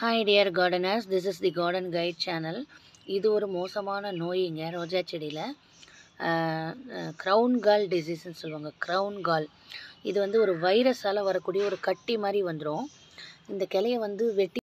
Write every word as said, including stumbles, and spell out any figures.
Hi dear gardeners, this is the garden guide channel. இது ஒரு மோசமான நோய்ங்க ரோஜா செடியில் க்ரௌன் கால் டிசீஸ்ன்னு சொல்லுவாங்க. க்ரௌன் கால் இது வந்து ஒரு வைரஸால் வரக்கூடிய ஒரு கட்டி மாதிரி வந்துடும். இந்த கிளையை வந்து வெட்டி